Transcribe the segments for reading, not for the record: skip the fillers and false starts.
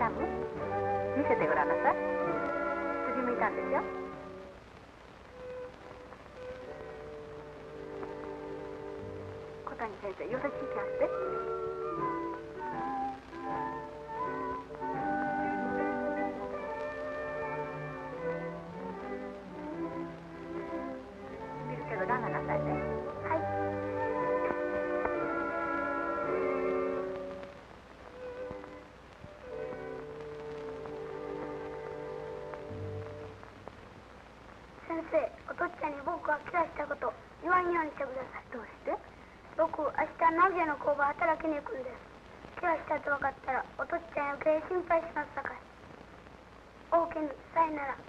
む？見せてごらんなさい。筋向いたんですよ。小谷先生、よろしい気がして。見るけどランナなさいね。はい。 先生、お父っちゃんに僕が怪我したこと言わんようにしてください。 どうして？ 僕、明日名古屋の工場働きに行くんです。怪我したと分かったらお父っちゃん余計心配しますさかい。大きにさよなら。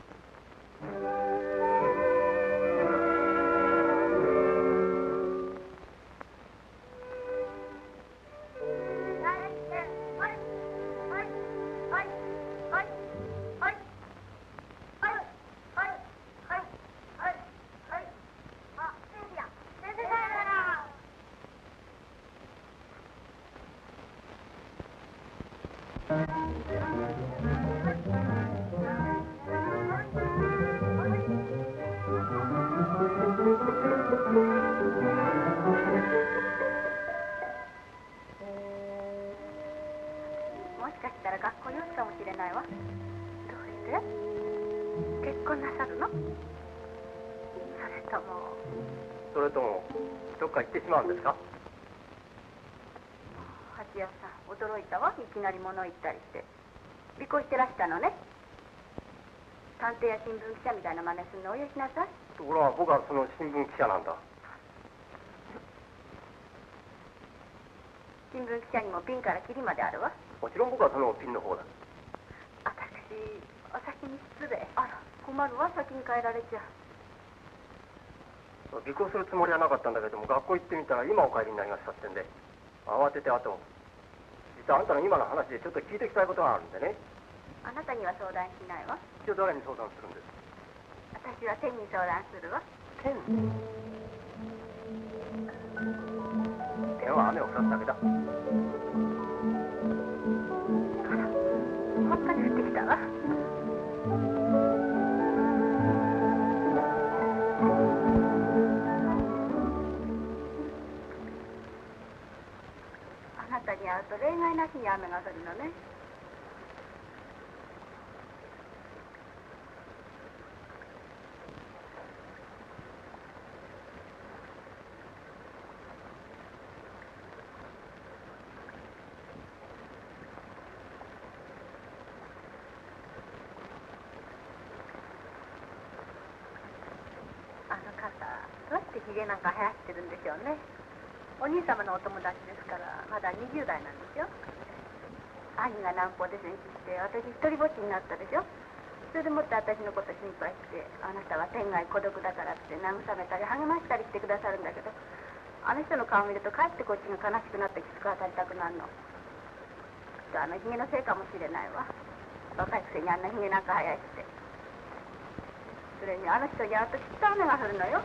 もしかしたら学校用紙かもしれないわ。どうして？結婚なさるの？それともどっか行ってしまうんですか？八谷さん、驚いたわ。いきなり物言ったりして尾行してらしたのね。探偵や新聞記者みたいな真似するのおよしなさい。ところが僕はその新聞記者なんだ。新聞記者にもピンからキリまであるわ。もちろん僕はそのピンの方だ。私、お先に失礼。あら、困るわ。先に帰られちゃう。尾行するつもりはなかったんだけども、学校行ってみたら今お帰りになりましたってんで、慌てて後を。実はあんたの今の話でちょっと聞いてきたいことがあるんでね。あなたには相談しないわ。一応誰に相談するんです？私は天に相談するわ。天？天は雨を降らすだけだ。あら、本当に降ってきたわ。あなたに会うと例外なしに雨が降るのね。あの方、どうやってひげなんか生やしてるんでしょうね。お兄様のお友達ですから、まだ20代なんですよ。兄が南方で戦死して、私一人ぼっちになったでしょ。それでもって私のこと心配して、あなたは天涯孤独だからって慰めたり励ましたりしてくださるんだけど、あの人の顔見るとかえってこっちが悲しくなってきつく当たりたくなるの。きっとあのひげのせいかもしれないわ。若いくせにあんなひげなんか生やして。それにあの人に会うときっと雨が降るのよ。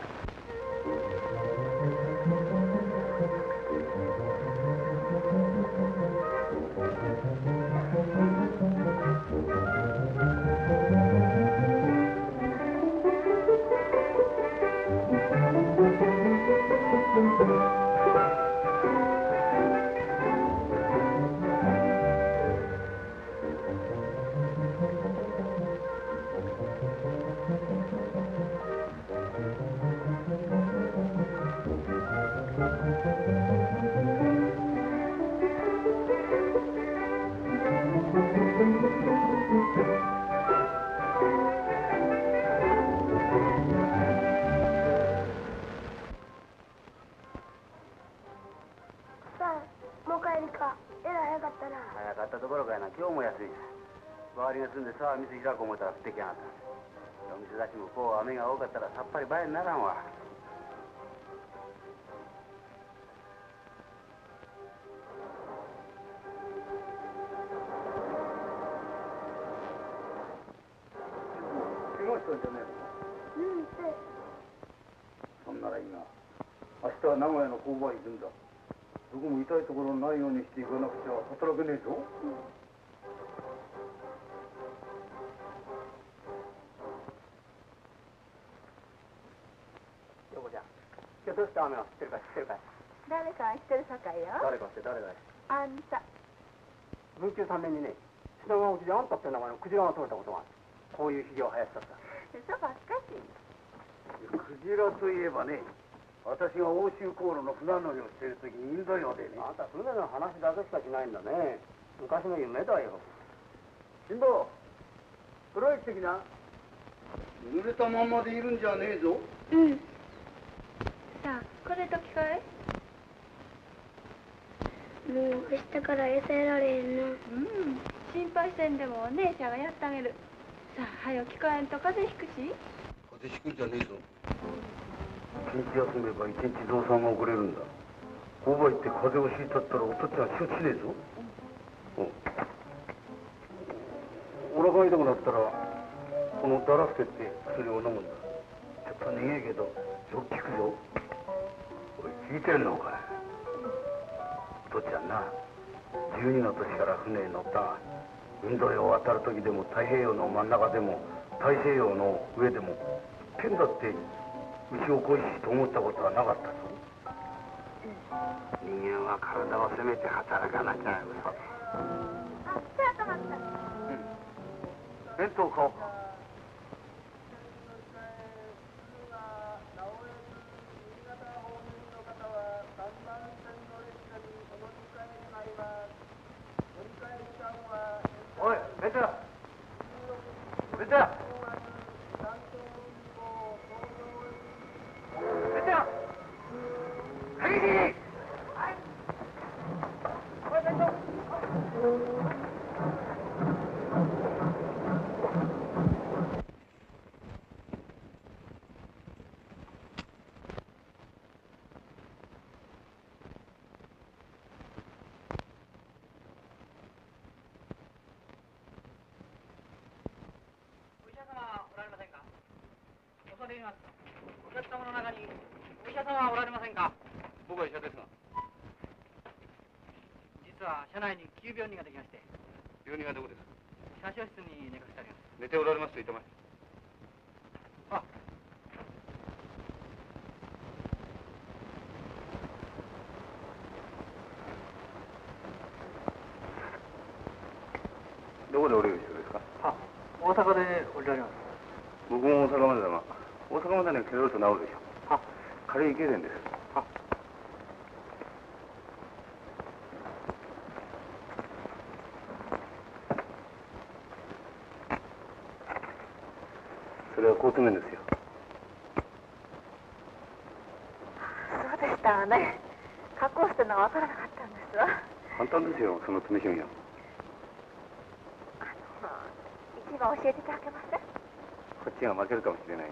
早かったところかいな。今日も休みだ。周りが済んでさあ店開こう思ったら降ってきやがった。お店出しもこう雨が多かったらさっぱり場合にならんわ。怪我したんじゃねえのか？そんならいいな。明日は名古屋の工場へ行くんだ。どこも痛いところないようにしていかなくちゃ働けねえぞ。 どうして雨は降ってるか知ってるかい？ 誰か知ってるさかいよ。 誰かって誰だい？ あんた。 文久3年にね、品川沖であんたって名前のクジラが取れたことがある。こういうひげを生やしたった。 嘘ばっかし。 クジラといえばね、私が欧州航路の船乗りをしている時にインド洋でね。あんた船の話だけしかしないんだね。昔の夢だよ。辛坊、風呂行ってきな。濡れたまんまでいるんじゃねえぞ。 うん。 さあ、これときかい？ もう明日から餌やられへんな。 心配せんでもお姉ちゃんがやってあげる。さあ、はよ聞かえんと風邪ひくし。 風邪ひくんじゃねえぞ。一日休めば一日増産が遅れるんだ。工場行って風邪をひいたったらお父っちゃん承知しねえぞ。お腹が痛くなったらこのダラスケって薬を飲むんだ。ちょっと苦いけどよく効くぞ。おい、聞いてんのかい？お父っちゃんな、12の年から船に乗ったが、インド洋を渡る時でも太平洋の真ん中でも大西洋の上でも剣だって牛を恋しいと思ったことはなかったぞ。人間は体を責めて働かなきゃ嘘で。 あ、手頭った。 弁当買おうか。おい、弁当屋。弁当屋。弁当屋。はい。おい、弁当。 お客様の中にお医者様はおられませんか？ 僕は医者ですが。 実は車内に急病人ができまして。 病人はどこですか？ 車掌室に寝かせてあります。 寝ておられますと言ってました。 あ、 どこで降りる人ですか？ あ、大阪で降りられます。 僕も大阪までだが、大阪までに来ると治るでしょう。 あ、 軽い痙攣です。 あ、 それは交通面ですよ。 そうでしたわね。格好してるのがわからなかったんですわ。 簡単ですよ、その詰め主義は。 一番教えていただけません？ こっちが負けるかもしれない。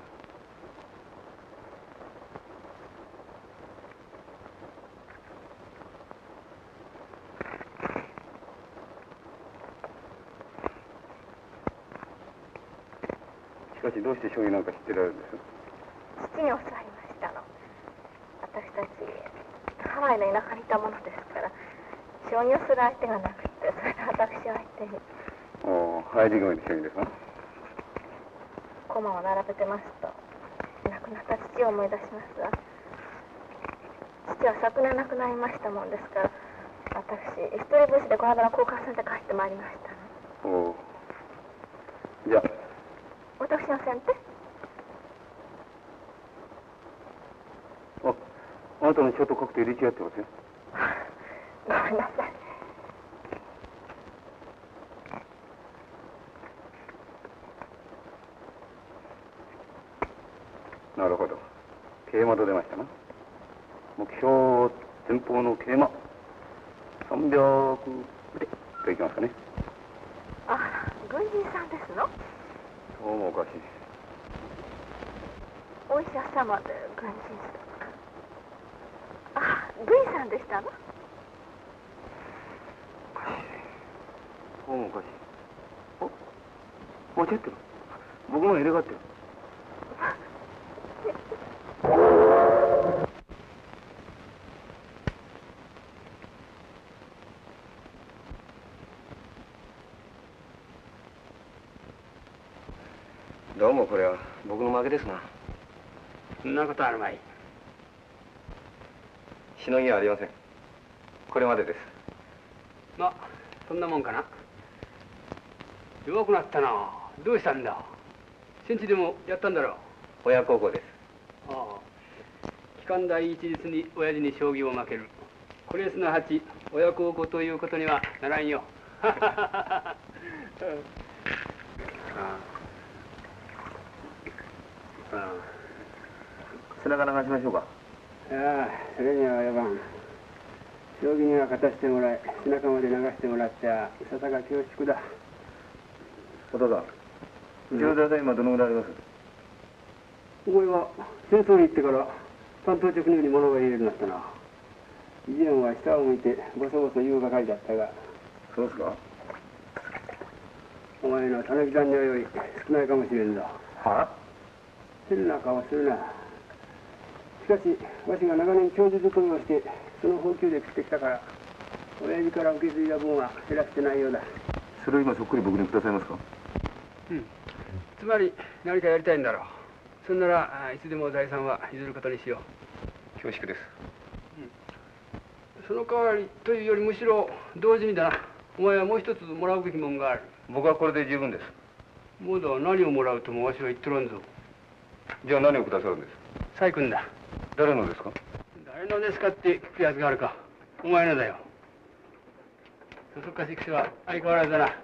しかしどうして将棋なんか知ってられるんです？ 父に教わりましたの。私たちハワイの田舎にいたものですから将棋をする相手がなくて、それで私を相手に。 おお、入り組みで将棋ですか？ 駒を並べてますと亡くなった父を思い出しますわ。父は昨年亡くなりましたもんですから、私一人節でこの間の交換戦で帰ってまいりましたの。 おお。じゃあ私の先手？ あなたのショートカクテル入れ違ってますよ。 ごめんなさい。 なるほど。桂馬と出ましたな。目標前方の桂馬300腕といきますかね。 あ、軍人さんですの？ そうもおかしい。 お医者様で軍人さん。あ、軍医さんでしたの？ おかしい。そうもおかしい。お、間違ってる。僕も入れ替わってる。どうもこれは僕の負けですな。 そんなことあるまい。 しのぎはありません。これまでです。 まあそんなもんかな。弱くなったな。どうしたんだ。戦地でもやったんだろう。 親孝行です。 ああ、機関第一律に親父に将棋を負ける。これすなわち親孝行ということにはならんよ。 背中流しましょうか。 ああ、それには及ばん。将棋には勝たせてもらい、背中まで流してもらっては、いささか恐縮だ。 お父さん、うちの大さん今どのぐらいあります？ お前は戦争に行ってから担当直入に物が言えるようになったな。以前は下を向いてボソボソ言うばかりだったが。 そうですか？ お前のたぬき残尿より少ないかもしれんぞ。 は？ 変な顔するな。しかしわしが長年教授勤めをしてその方給で食ってきたから、親父から受け継いだ分は減らしてないようだ。 それを今そっくり僕にくださいますか？ つまり何かやりたいんだろう。そんならいつでも財産は譲ることにしよう。 恐縮です。 その代わりというよりむしろ同時にだな。お前はもう一つもらうべきもんがある。 僕はこれで十分です。 まだ何をもらうともわしは言っとらんぞ。 じゃあ何をくださるんです？ 細君だ。 誰のですか？ 誰のですかって聞くやつがあるか。お前のだよ。そそっかしい癖は相変わらずだな。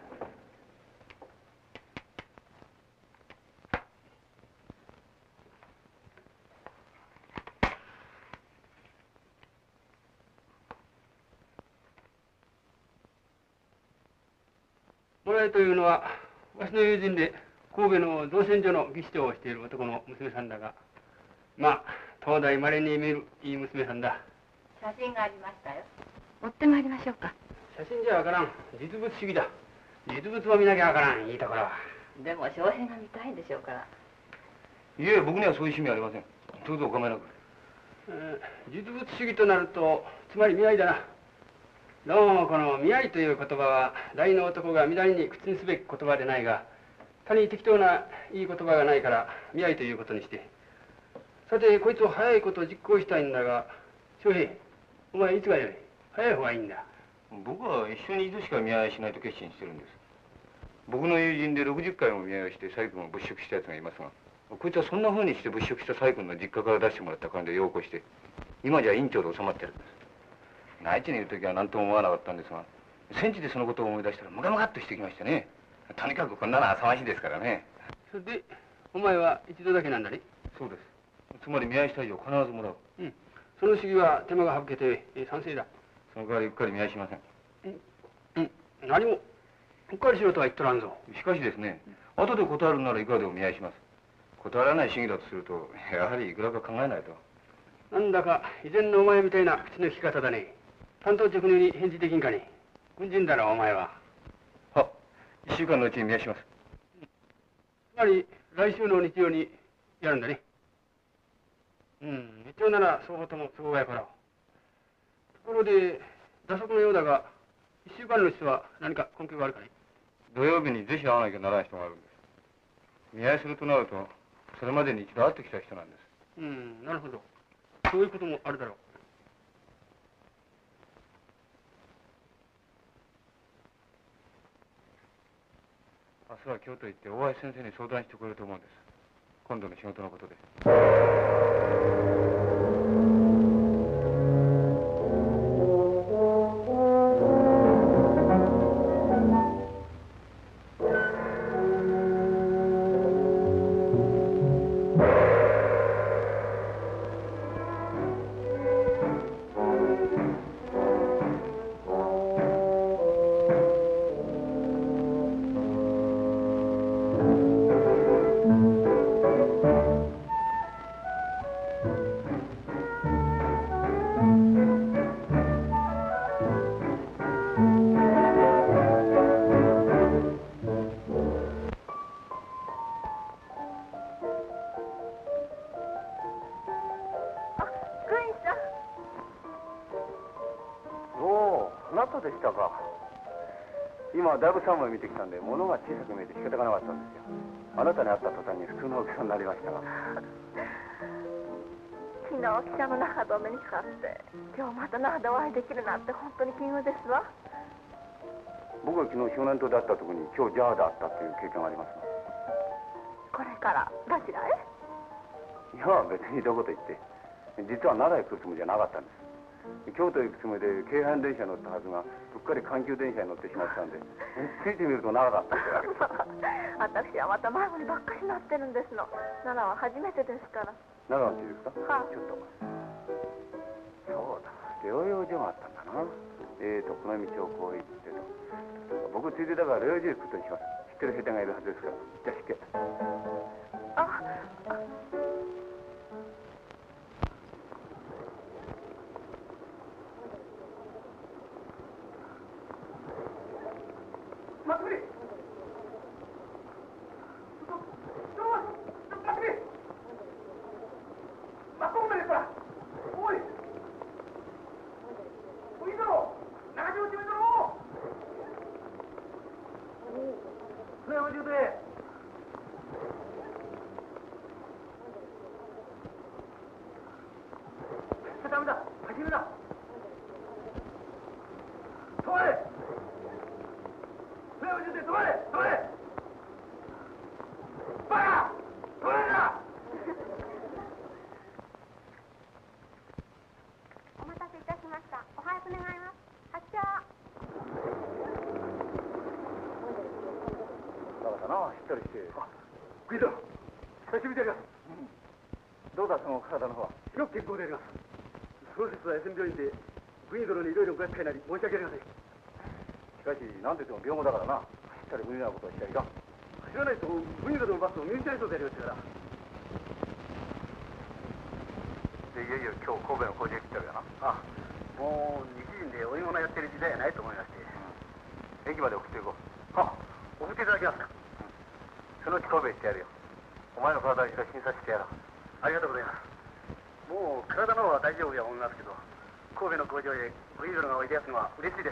もらいというのはわしの友人で神戸の造船所の技師長をしている男の娘さんだが、まあ東大まれに見るいい娘さんだ。 写真がありましたよ。持ってまいりましょうか。 写真じゃわからん。実物主義だ。実物を見なきゃわからん。いいところは。 でも翔平が見たいんでしょうから。 いえ、僕にはそういう趣味はありません。どうぞお構いなく。 実物主義となるとつまり見合いだな。どうもこの見合いという言葉は大の男がみだりに口にすべき言葉でないが、他に適当ないい言葉がないから見合いということにして。さてこいつを早いこと実行したいんだが、翔平、お前いつがよい？早い方がいいんだ。 僕は一緒に一度しか見合いしないと決心してるんです。僕の友人で60回も見合いをして細君を物色したやつがいますが、こいつはそんな風にして物色した細君の実家から出してもらった金で要行して、今じゃ院長で収まってるんです。内地にいる時は何とも思わなかったんですが、戦地でそのことを思い出したらムカムカっとしてきましてね。とにかくこんなのは騒ぎですからね。 それでお前は一度だけなんだね。 そうです。つまり見合いした以上必ずもらう。 その主義は手間が省けて賛成だ。 その代わりうっかり見合いしません。 何もうっかりしろとは言っとらんぞ。 しかしですね、後で断るならいくらでも見合いします。断らない主義だとすると、やはりいくらか考えないと。 なんだか以前のお前みたいな口の利き方だね。担当直入に返事できんかね。軍人だろお前は。 は、1週間のうちに見合いします。 つまり来週の日曜にやるんだね。日曜なら双方とも都合がやから。ところで打足のようだが、1週間の人は何か根拠があるかね。 土曜日にぜひ会わなきゃならない人があるんです。見合いするとなると、それまでに一度会ってきた人なんです。 なるほど。そういうこともあるだろう。 明日は京都行って大橋先生に相談してくれると思うんです。今度の仕事のことで。でしたか。今だいぶ3枚見てきたんで物が小さく見えて仕方がなかったんですよ。あなたに会った途端に普通の大きさになりましたが。 昨日の汽車の中でお目にかかって今日また那覇でお会いできるなんて本当に奇遇ですわ。 僕は昨日少年島で会った時に今日ジャーで会ったっていう経験がありますが。 これからどちらへ？ いや別にどこと言って実は奈良へ来るつもりじゃなかったんです。京都へ行くつもりで京阪電車に乗ったはずがうっかり阪急電車に乗ってしまったんでついてみると奈良だったってわけです。 私はまた迷子にばっかりなってるんですの。奈良は初めてですから。 奈良の地ですか？ はい。 ちょっとそうだ療養所があったんだな。この道をこう行ってと僕ついでだから療養所へ行くことにします。知ってる兵隊がいるはずですから。じゃあ引け。どうだその体の方は。 よく健康であります。その節は SM 病院で部員殿にいろいろご厄介なり申し訳ありません。 しかし何と言っても病後だからな。走ったり無理なことはしちゃいかん。 走らないと部員殿のバスを見失いそうでありましたから。 でいよいよ今日神戸の工場へ来たわけだな。 ああ、もう日人でお芋やってる時代はないと思いまして。 駅まで送っていこう。 は送っていただけますか？ そのうち神戸行ってやるよ。お前の体に一度診察してやろう。 ありがとうございます。もう体の方は大丈夫や思いますけど、神戸の工場へ部員殿がおいでやすのは嬉しいです。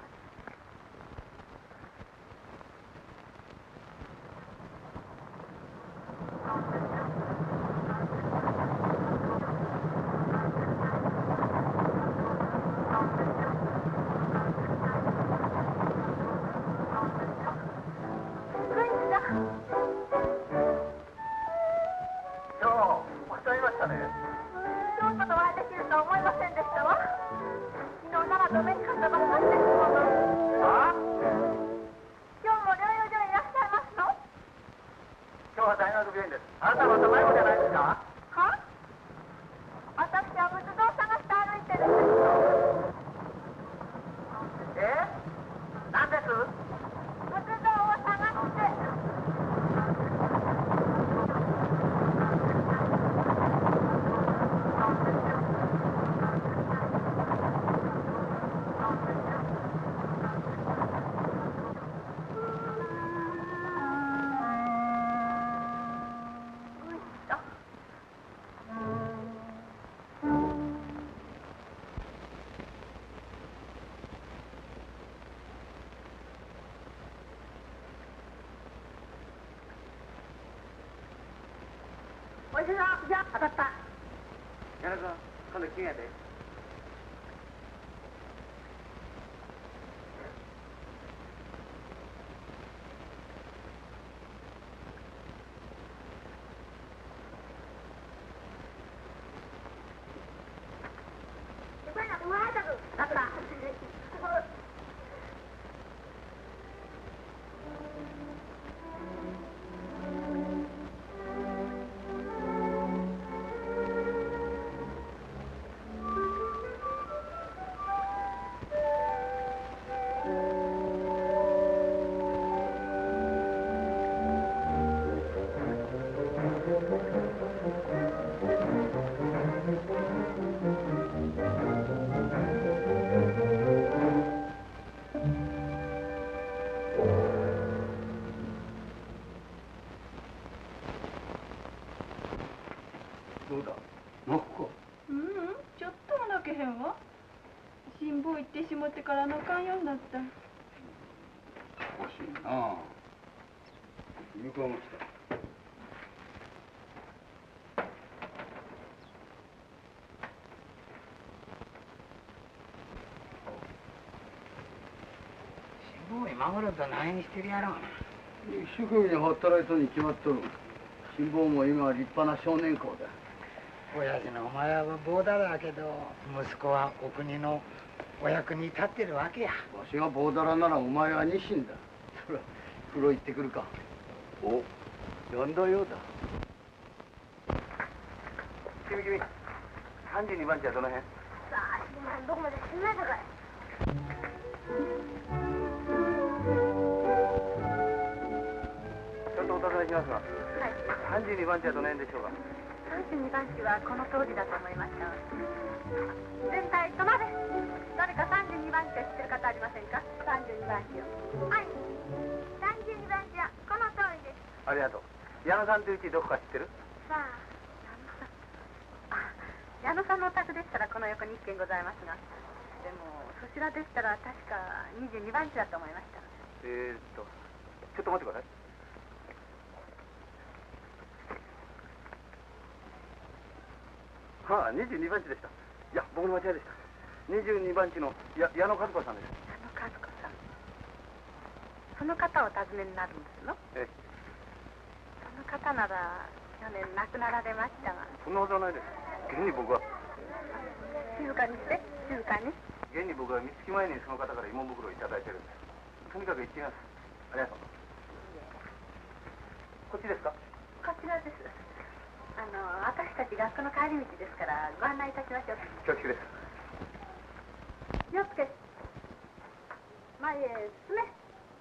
じゃあ当たった。 柳君、今度金やで。 当たった。 どうだ泣くか？ ちょっとも泣けへんわ。辛抱行ってしもってから泣かんようになった。 おかしいな。床が来た。 もう今頃と何にしてるやろうな。 一生懸命働いたに決まっとる。辛抱も今は立派な少年校だ。 親父のお前は棒だらけど、息子はお国のお役に立ってるわけや。 わしが棒だらならお前はニシンだ。そら、風呂行ってくるか。お、呼んだようだ。君、32番地はどの辺？ さあ、どこまで知んないさかい。 ちょっとお尋ねしますが、 はい。 32番地はどの辺でしょうか 32番地はこの通りだと思いました。全体止まれ。誰か32番地を知ってる方ありませんか？32番地を。 はい。32番地はこの通りです。 ありがとう。矢野さんという家どこか知ってる？ さあ。 矢野さんのお宅でしたらこの横に1軒ございますが、でもそちらでしたら確か22番地だと思いました。 ちょっと待ってください。はあ、22番地でした。いや、僕の間違いでした。22番地の矢野和子さんです。 矢野和子さん。その方をお尋ねになるんですの？ ええ。 その方なら去年亡くなられましたが。 そんなことはないです。現に僕は。 静かにして、静かに。 現に僕は三月前にその方から芋袋をいただいてるんです。とにかく行ってみます。ありがとう。こっちですか？ こちらです。私たち学校の帰り道ですからご案内いたしましょう。 恐縮です。 気をつけ。前へ進め。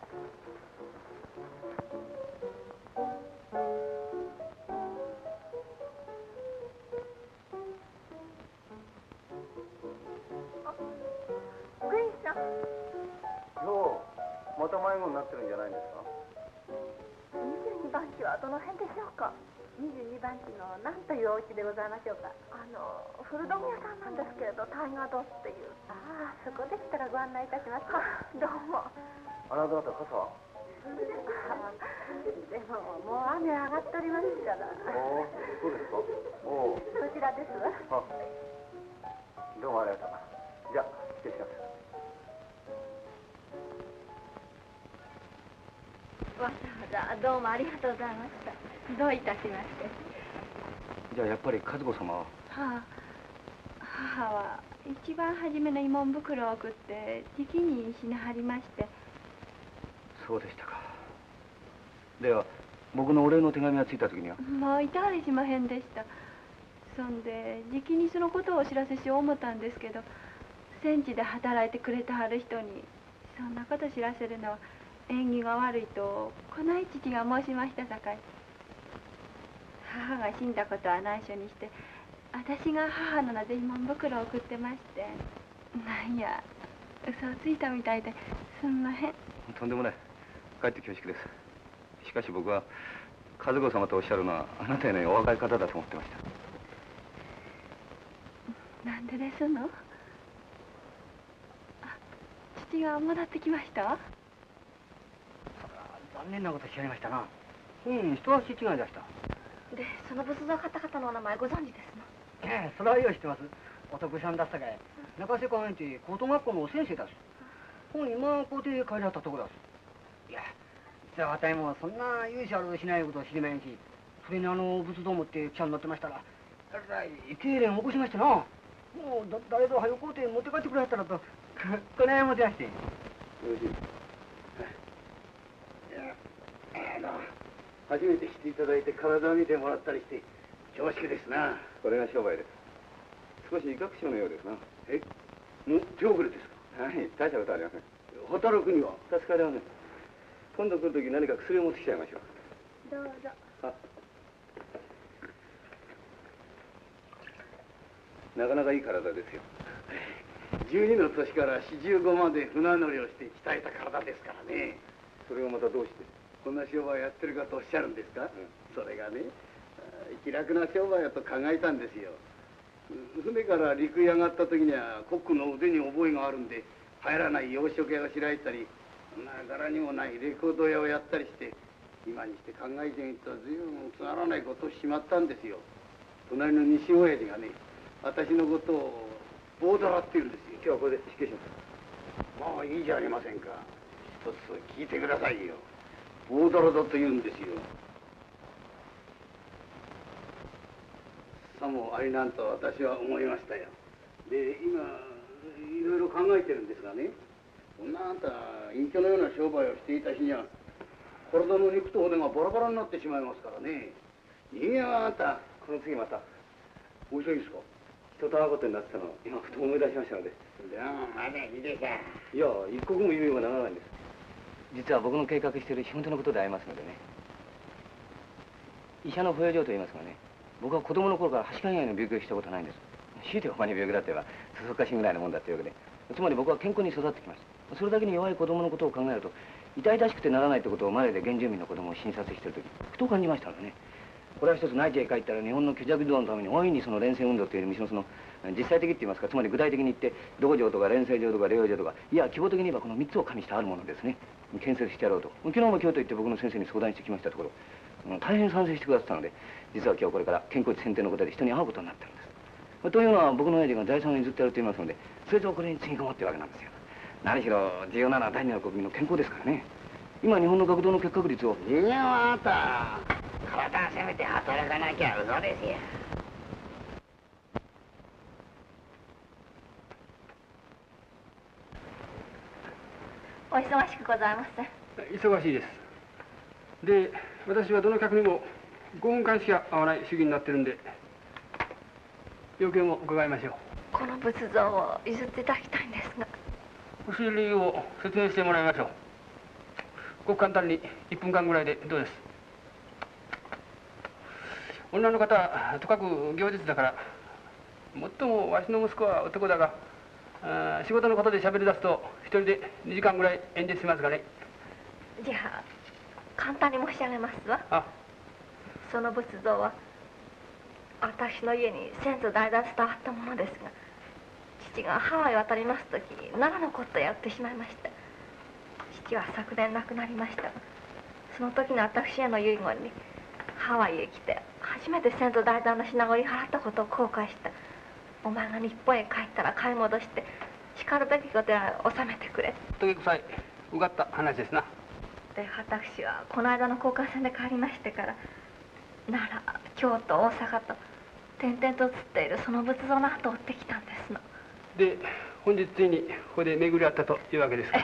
グリーンさん。 よう、また迷子になってるんじゃないんですか 22番地はどの辺でしょうか？22番地の何というお家でございましょうか？古道具屋さんなんですけれど、タイガードっていう。ああ、そこでしたらご案内いたします。どうも。 あなた方傘は？ でももう雨上がっておりますから。 おお、そうですか。おお。 そちらですわ。 あ、どうもありがとう。じゃあ、失礼します。 わざわざどうもありがとうございました。どういたしまして。 じゃあやっぱり和子様は？ 母は一番初めの慰問袋を送ってじきに死なはりまして。 そうでしたか。では僕のお礼の手紙がついた時には？ もういたりしまへんでした。そんでじきにそのことをお知らせしよう思ったんですけど、戦地で働いてくれてはる人にそんなこと知らせるのは縁起が悪いとこない父が申しましたさかい。母が死んだことは内緒にして、私が母の名で慰問袋を送ってまして、なんや嘘をついたみたいですんまへん。 とんでもない。かえって恐縮です。しかし僕は和子様とおっしゃるのはあなたへのお若い方だと思ってました。 なんでですの？父が戻ってきました？ 残念なことしちゃいましたな。一足違いでした。 で、その仏像を買った方のお名前ご存知ですの？ ええ、それはよう知ってます。お得さんだったかい。中瀬公園って高等学校の先生だす。今校庭へ帰られたとこだす。いや、実はあたいもそんな勇者あるしないことを知りまへんし、それに仏像持って汽車に乗ってましたら、えらい痙攣起こしましてな。もう誰ぞ早く校庭持って帰ってくれはったらと、この辺持ってまして。よろしい。 初めて来ていただいて体を見てもらったりして恐縮ですな。これが商売です。少し威嚇症のようですな。手遅れですか？はい、大したことありません。働くには？助かりません。今度来るとき何か薬を持ってきちゃいましょう。 どうぞ。 なかなかいい体ですよ。12の年から45まで船乗りをして鍛えた体ですからね。それをまたどうして？こんな商売やってるかとおっしゃるんですか？それがね、気楽な商売だと考えたんですよ。船から陸へ上がった時にはコックの腕に覚えがあるんで、入らない洋食屋を開いたり、柄にもないレコード屋をやったりして、今にして考えてみると随分つまらないことをしまったんですよ。隣の西親父がね、私のことを棒だらって言うんですよ。今日はこれで失敬します。まあいいじゃありませんか。 一つ聞いてくださいよ。ボードロドと言うんですよ。さもありなんと私は思いましたよ。で、今いろいろ考えてるんですがね、こんなあんた隠居のような商売をしていた日には体の肉と骨がバラバラになってしまいますからね。人間はあんたこの次またお急ぎですか？ 人と会うことになってたのを今ふと思い出しましたので。 でもまだいいでしょ。 いや、一刻も猶予がならないんです。実は僕の計画している仕事のことでありますのでね。医者の保養所と言いますがね、僕は子供の頃からはしか以外の病気をしたことはないんです。強いて他に病気だって言えばそそかしいぐらいのもんだっていうわけで、つまり僕は健康に育ってきました。それだけに弱い子供のことを考えると痛々しくてならないってことをマレーで原住民の子供を診察している時ふと感じましたのでね。これは一つ内地へ帰ったら日本の虚弱児童のために大いにその連戦運動という道のその実際的って言いますか、つまり具体的に言って道場とか連成場とか療養所とか、いや規模的に言えばこの3つを加味してあるものですね、建設してやろうと昨日も今日と言って僕の先生に相談してきましたところ、大変賛成してくださったので、実は今日これから健康地選定のことで人に会うことになってるんです。というのは僕の親父が財産を譲ってやると言いますので、それとこれにつぎ込もってるわけなんですよ。何しろ重要なのは第二の国民の健康ですからね。今日本の学童の結核率を。 人間はあんた体を責めて働かなきゃ嘘ですよ。 お忙しくございません。 忙しいです。で、私はどの客にも5分間しか会わない主義になってるんで、要件を伺いましょう。 この仏像を譲っていただきたいんですが。 欲しい理由を説明してもらいましょう。ごく簡単に1分間ぐらいでどうです？女の方はとかく行列だから、もっともわしの息子は男だが、仕事のことで喋り出すと一人で2時間ぐらい演説しますがね。 じゃあ簡単に申し上げますわ。 あ、 その仏像は私の家に先祖代々伝わったものですが、父がハワイへ渡ります時奈良のことをやってしまいました。父は昨年亡くなりましたが、その時の私への遺言にハワイへ来て初めて先祖代々の品を売り払ったことを後悔した。お前が日本へ帰ったら買い戻してしかるべきことは納めてくれ。 とげくさいうがった話ですな。 で、私はこの間の交換船で帰りましてから奈良、京都、大阪と点々と写っているその仏像の跡を追ってきたんですの。 で、本日ついにここで巡り合ったというわけですか。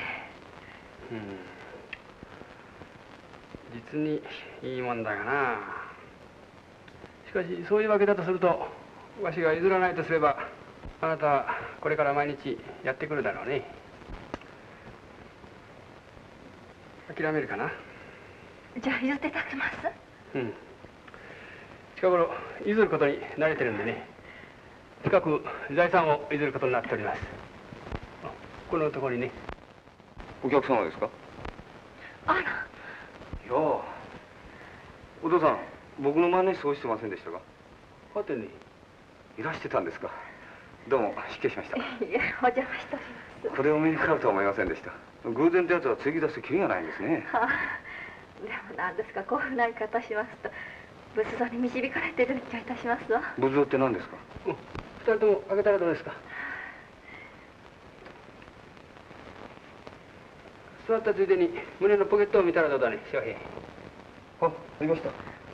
実にいいもんだよな。しかしそういうわけだとすると、わしが譲らないとすればあなたはこれから毎日やってくるだろうね。諦めるかな。 じゃあ譲っていただけます？ 近頃譲ることに慣れてるんでね、近く財産を譲ることになっております。このところにね。 お客様ですか？ あら。 いや、お父さん、僕の真似そうしてませんでしたか？ はてね。 いらしてたんですか。どうも失敬しました。 いや、お邪魔しております。 これを見に来るとは思いませんでした。偶然ってやつは継ぎ出す気がないんですね。 はあ、でも何ですか、こういうふうな言い方しますと仏像に導かれている気がいたしますわ。 仏像って何ですか？ 2人とも開けたらどうですか？座ったついでに胸のポケットを見たらどうだね、翔平。 ありました。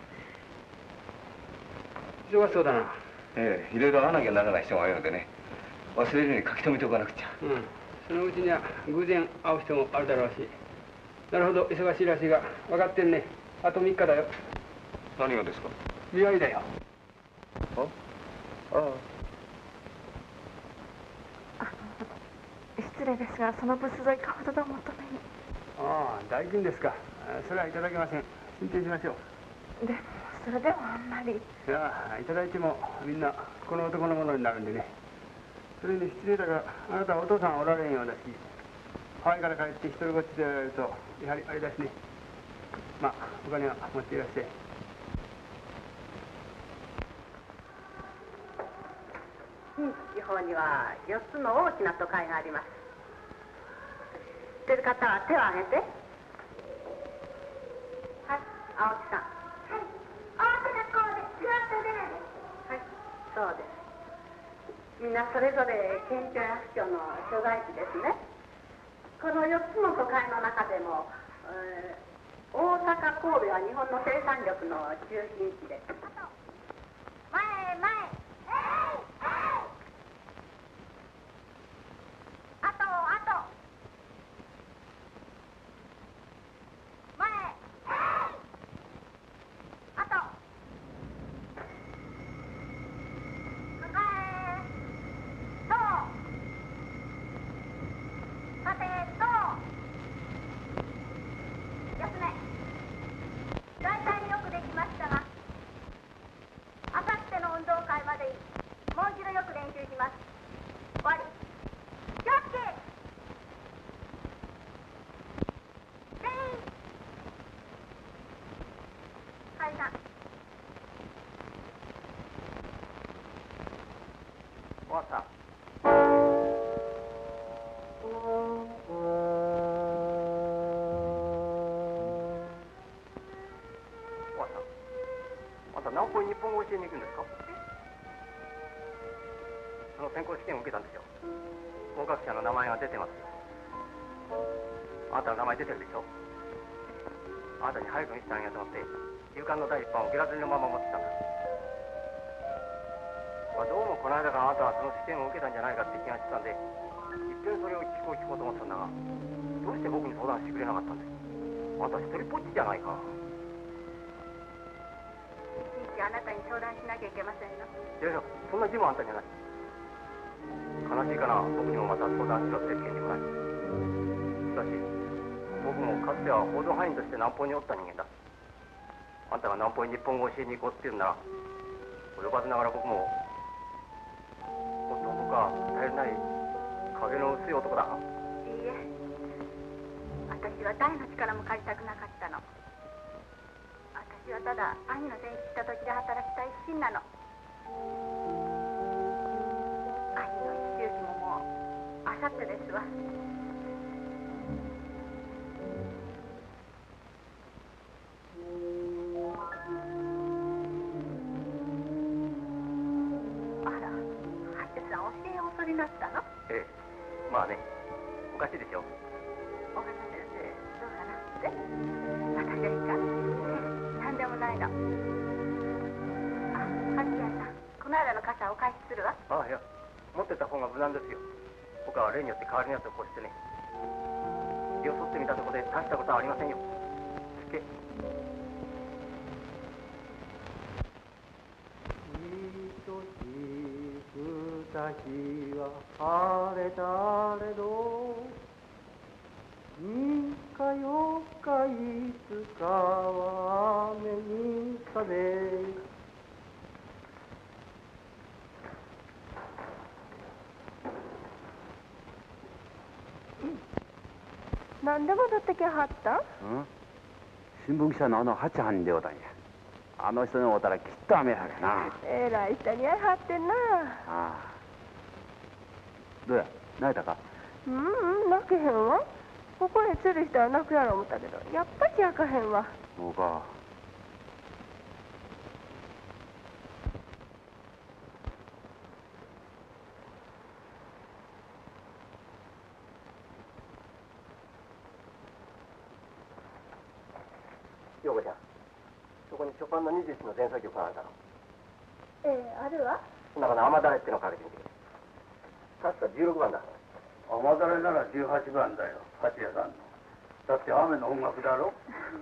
忙しそうだな。 ええ、いろいろ会わなきゃならない人がいるのでね、忘れるように書き留めておかなくちゃ。 そのうちには偶然会う人もあるだろうし。なるほど、忙しいらしいが、分かってんね。あと3日だよ。 何がですか？ 見合いだよ。 失礼ですが、その仏像いかほどの求めに。 ああ、大金ですか。それはいただけません。進呈しましょう。でもそれではあんまり。 いや、いただいてもみんなこの男のものになるんでね。それに失礼だが、あなたはお父さんおられんようだし、ハワイから帰って一人ぼっちでやられるとやはりあれだしね。まあお金は持っていらして。 近畿地方には4つの大きな都会があります。知ってる方は手を挙げて。はい、青木さん。 はい、大手の神戸グランドベラです。 はい、そうです。みんなそれぞれ県庁役所の所在地ですね。 この4つの都会の中でも、大阪、神戸は日本の生産力の中心地です。 前前あと前あと抱えとさてと休め。大体よくできましたが、あさっての運動会までにもう一度よく練習します。終わり。気をつけ。全員解散。 終わった。あんた何本日本語教えに行くんですか？その専攻試験を受けたんですよ。合格者の名前が出てますよ。あんたの名前出てるでしょ。あんたに早く見せてあげようと思って夕刊の第一版をゲラ釣りのまま持ってきたんだ。どうもこの間からあなたはその試験を受けたんじゃないかって気がしてたんで、いっぺんそれを聞こうと思ったんだが、どうして僕に相談してくれなかったんです？あんた一人ぽっちじゃないか。 あなたに相談しなきゃいけませんよ。 いやいや、そんな義務はあんたにはない。悲しいかな、僕にもまた相談しろって権利もない。しかし僕もかつては報道範囲として南方におった人間だ。あんたが南方に日本語を教えに行こうって言うなら、及ばずながら僕も僕は頼りない影の薄い男だ。 いいえ、私は誰の力も借りたくなかったの。私はただ兄の戦死した時で働きたい一心なの。兄の一周忌ももうあさってですわ。あら、ハッチさん教えをお取りになったの？ ええ、まあね、おかしいでしょ。 小形先生、どうかなって？私はいいか？なんでもないの。あ、ハッチさん、この間の傘をお返しするわ。 ああ、いや、持ってた方が無難ですよ。僕は例によって代わりのやつをこうしてね、よそってみたところで大したことはありませんよ。つけ。 日は晴れたれど3日4日5日は雨に風。 何で戻ってきはった？ 新聞記者のあの八班でおたんや。あの人に会うたらきっと雨やけな。 えらい人に会いはってんな。 ああ。どうや、泣いたか？ 泣けへんわ。ここへ釣る人は泣くやろ思ったけど、やっぱり開かへんわ。 そうか。 陽子ちゃん、そこにショパンの21の前奏曲があるだろう。 あるわ。 その中の雨だれってのをかけてみてくれ。確か16番だ。 雨だれなら18番だよ、八谷さんの。だって雨の音楽だろ。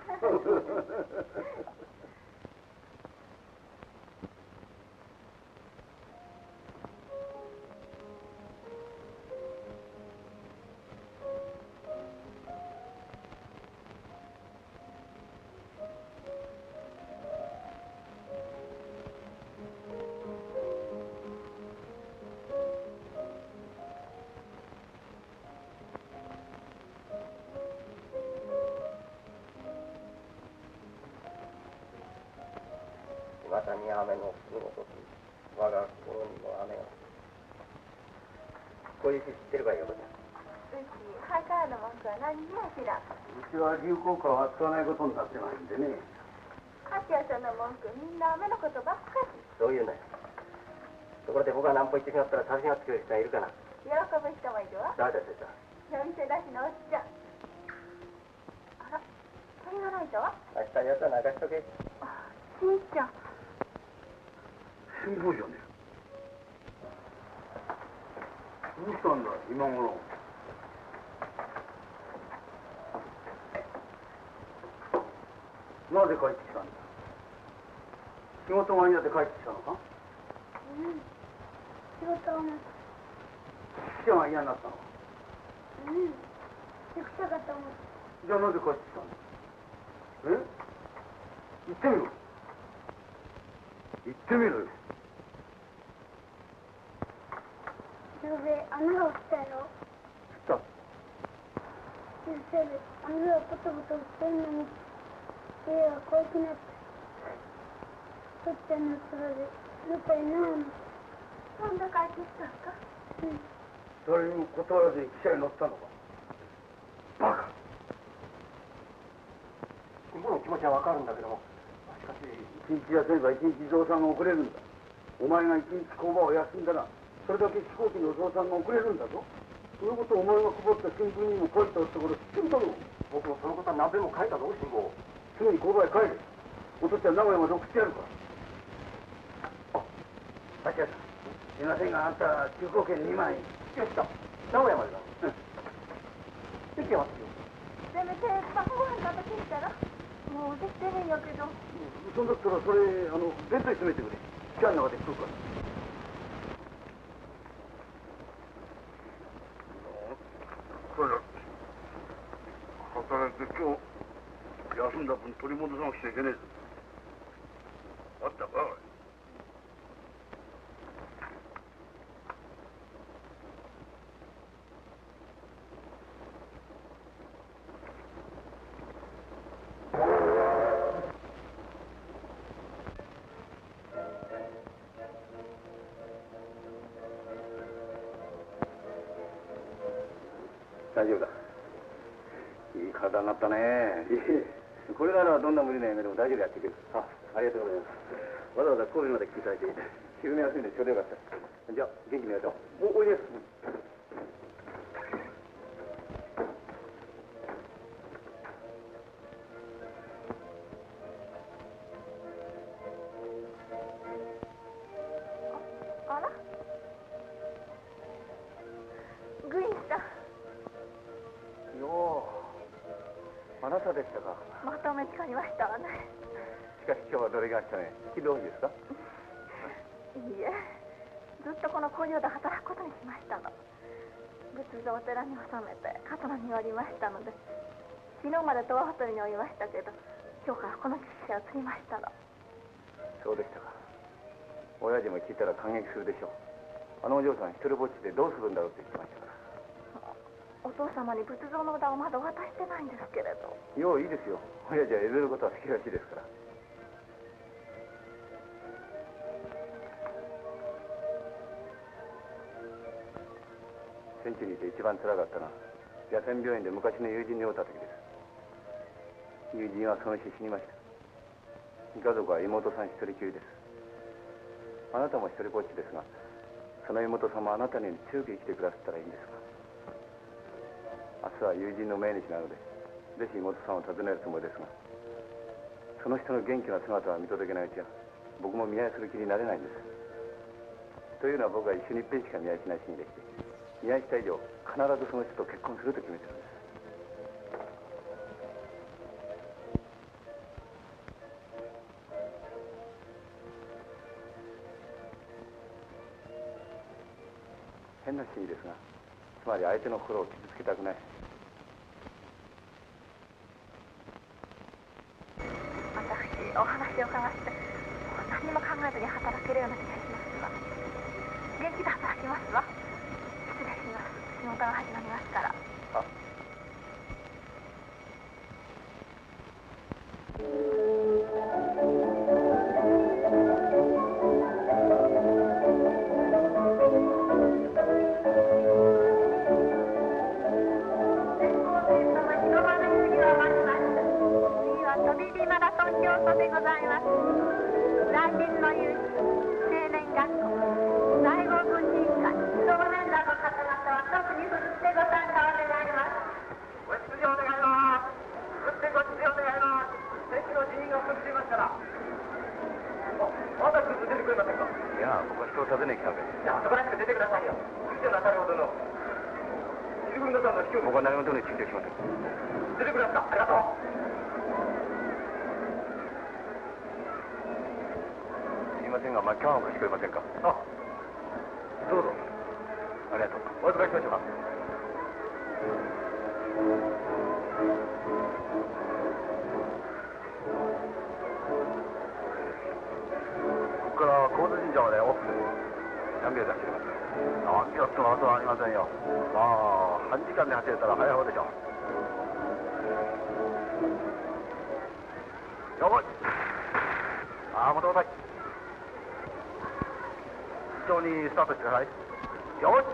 またに雨の降るごとき、我が心にも雨が。こういう詩知ってるかい、陽子ちゃん。 うち、ハイカーの文句は何にも知らん。 うちは流行歌は使わないことになってないんでね。 ハチヤさんの文句、みんな雨のことばっかり。 そういうのよ。ところで僕が南方行ってしまったら写真がつける人はいるかな。 喜ぶ人もいるわ。 誰だってさ。 夜店出しのおっちゃん。あら、それがないと？ 明日にやったら流しとけ。 しんちゃん。 新聞じゃねえ。どうしたんだ今頃。なぜ帰ってきたんだ。仕事が嫌で帰ってきたのか。 うん。仕事を待つ。 記者が嫌になったのか。 うん。行くさかと思って。 じゃあなぜ帰ってきたんだ。言ってみろ。言ってみろよ。 ゆうべ穴が落ちたよ。 来た。 先生で穴がポトポト落ちてんのに家が怖くなってとっちゃんのそばでやっぱりなの。そんな帰ってきたんか。うん。 誰にも断らずに汽車に乗ったのか。バカ。 僕の気持ちはわかるんだけども、しかし一日休めば一日増産が遅れるんだ。お前が一日工場を休んだらそれだけ飛行機の増産が遅れるんだぞ。そのことをお前が配った新聞にも書いてあったから知ってるだろう。 僕もそのことは何べんも書いたぞ、辛坊。 すぐに工場へ帰れ。お父ちゃん名古屋まで送ってやるから。あ、芦屋さん、すいませんがあんた中古券2枚。 よしと、名古屋までだ。できてますよ。 せめて晩ご飯食べてきたらもうできてへんやけど。 そんだったらそれ弁当に詰めてくれ。汽車の中で食うから。これ働いて今日休んだ分取り戻さなくちゃいけねえぞ。あったか。大丈夫だ。いい体になったね。これならどんな無理な夢でも大丈夫やっていける。ありがとうございます。わざわざ神戸まで来ていただいて昼寝休みでちょうどよかった。じゃあ元気にやるよ。おいで。 あらグインさん。 よう、あなたでしたか。 まとめつかりましたわね。 しかし今日はどれがしたね。ひどいですか。 いいえ、ずっとこの工場で働くことにしましたの。仏像をお寺に納めて刀に割りましたので、昨日まで東ホテルにおりましたけど、今日からこの汽車を移りましたの。 そうでしたか。親父も聞いたら感激するでしょう。あのお嬢さん一人ぼっちでどうするんだろうって言ってましたから。 お父様に仏像の札をまだ渡してないんですけれど。 よういいですよ。親父は譲ることは好きらしいですから。戦地にいて一番辛かったのは野戦病院で昔の友人に会った時です。友人はその日死にました。家族は妹さん一人きりです。あなたも一人ぼっちですが、その妹さんもあなたに強く生きてくださったらいいんですが。明日は友人の命日なので、ぜひ妹さんを訪ねるつもりですが、その人の元気な姿は見届けないうちは、僕も見合いする気になれないんです。というのは僕は一緒に一遍しか見合いしないシーンでして、見合いした以上、必ずその人と結婚すると決めてるんです。変なシーンですが、つまり相手の心を傷つけたくない。 私、お話を伺って何も考えずに働けるような気がしますわ。元気で働きますわ。失礼します。仕事が始まりますから。でございます。来年の有志、青年学校、第五軍人会、同年代の方々は特に振ってご参加を願い知を願います。振ってご注意を願います。席の人員が不足していますから。まだ出てくれませんか。 いや、僕は人を訪ねに来たわけです。 じゃあ、そこらしく出てくださいよ。救助なさるほどの。自分のさんの卑怯僕は何事についてしません。 出てくれますか。ありがとう。 すいませんが、キャンを貸してくれませんか。 あ、どうぞ。 ありがとう。 お預かりしましょうか。 ここから神津神社まで往復です。何秒で走ります。何秒ってことはありませんよ。まあ、半時間で走れたら早い方でしょう。よい。ああ、待ってください。一緒にスタートしてください。よい。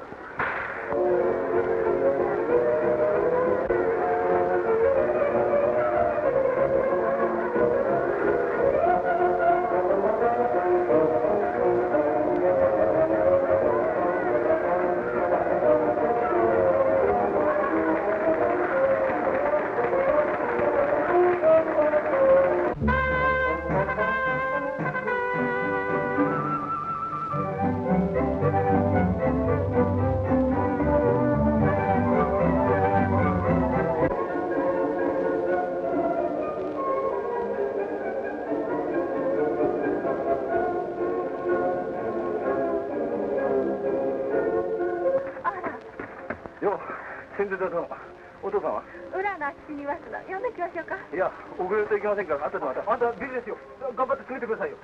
先生どうぞ。お父さんは裏の空き地にいますの。呼んできましょうか。 いや、遅れるといけませんから、後でまた。あんたビリですよ。頑張って詰めてくださいよ。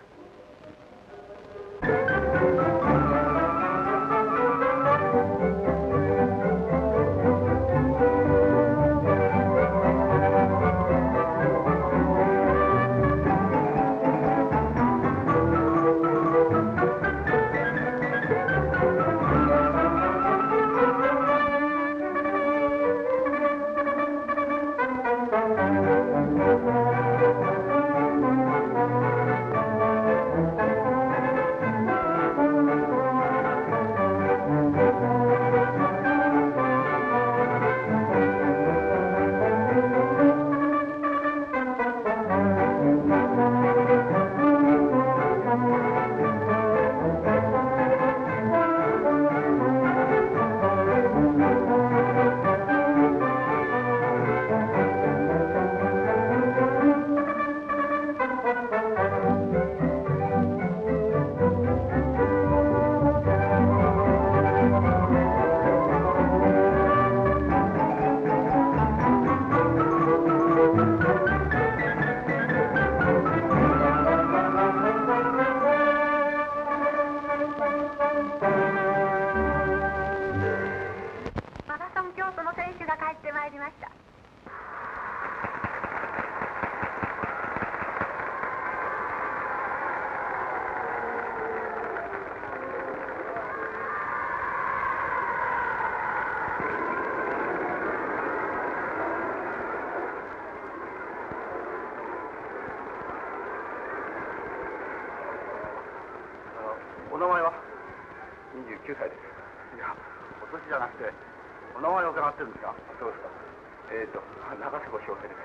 お名前は？29歳です。いや、お年じゃなくて、お名前を伺ってるんですが。そうですか。長瀬翔平です。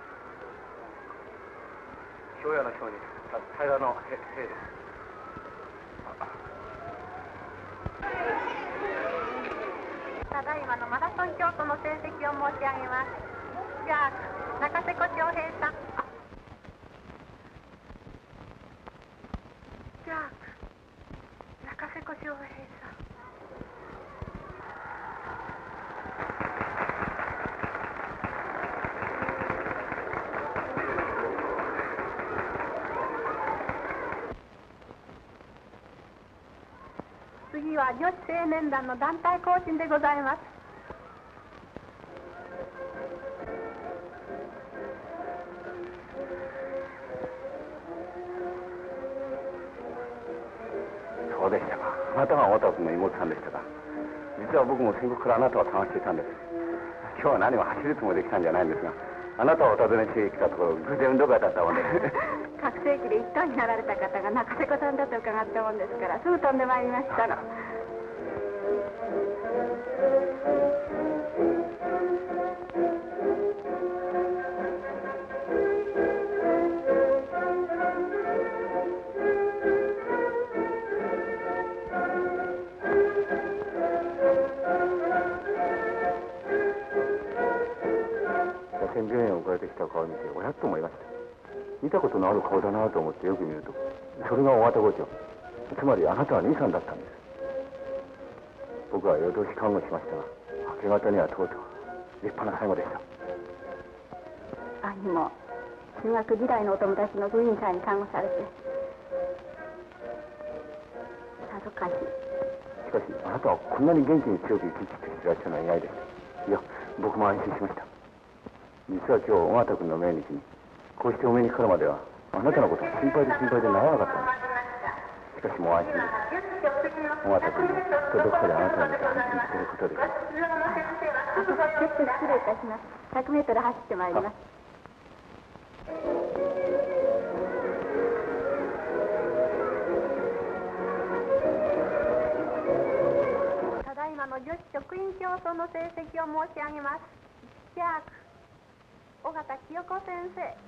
庄屋の庄に平の平です。 ただいまのマラソン競争の成績を申し上げます。じゃあ、中瀬翔平さん。じゃあ、中瀬翔平さん。次は女子青年団の団体行進でございます。 そうでしたか。あなたが太田君の妹さんでしたか。実は僕も戦国からあなたを探していたんです。今日は何も走るつもりで来たんじゃないんですが、あなたをお訪ねしてきたところ、偶然運動会だったもんで。 拡声器で一等になられた方が中瀬子さんだと伺ったもんですから、すぐ飛んでまいりましたの。 れてきた顔を見ておやっと思いました。見たことのある顔だなと思ってよく見ると、それが大和校長、つまりあなたは兄さんだったんです。僕は夜通し看護しましたが、明け方にはとうとう立派な最後でした。 兄も中学時代のお友達の部員さんに看護されてさぞかし。 しかしあなたはこんなに元気に強く生き生きしていらっしゃるのは意外です。いや、僕も安心しました。実は今日尾形君の命日にこうしてお目にかかるまではあなたのことが心配で心配でならなかったんです。しかしもう安心です。尾形君もきっとどこかであなたを見て安心していることです。 失礼いたします。100メートル走ってまいります。 ただいまの女子職員競争の成績を申し上げます。1着尾形清子先生。